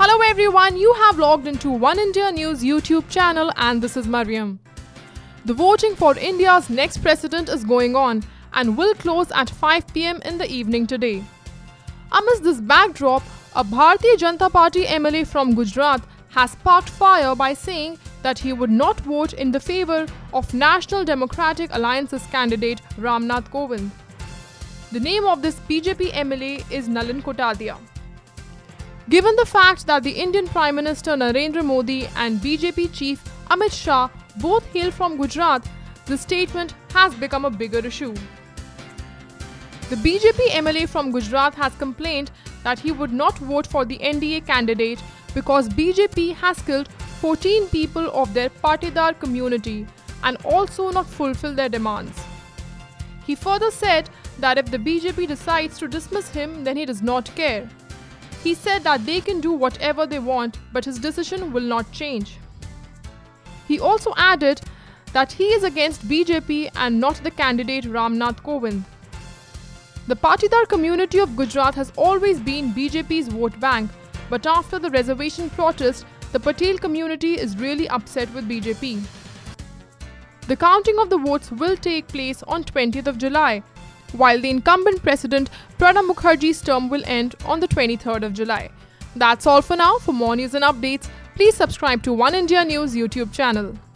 Hello everyone, you have logged into One India News YouTube channel and this is Mariam. The voting for India's next president is going on and will close at 5 p.m. in the evening today. Amidst this backdrop, a Bharatiya Janata Party MLA from Gujarat has sparked fire by saying that he would not vote in the favor of National Democratic Alliance's candidate Ramnath Kovind. The name of this BJP MLA is Nalin Kotadia. Given the fact that the Indian Prime Minister Narendra Modi and BJP chief Amit Shah both hail from Gujarat, the statement has become a bigger issue. The BJP MLA from Gujarat has complained that he would not vote for the NDA candidate because BJP has killed 14 people of their Patidar community and also not fulfilled their demands. He further said that if the BJP decides to dismiss him, then he does not care. He said that they can do whatever they want, but his decision will not change. He also added that he is against BJP and not the candidate Ramnath Kovind. The Patidar community of Gujarat has always been BJP's vote bank, but after the reservation protest, the Patel community is really upset with BJP. The counting of the votes will take place on 20th of July, while the incumbent president Pranab Mukherjee's term will end on the 23rd of July. That's all for now. For more news and updates, please subscribe to One India News YouTube channel.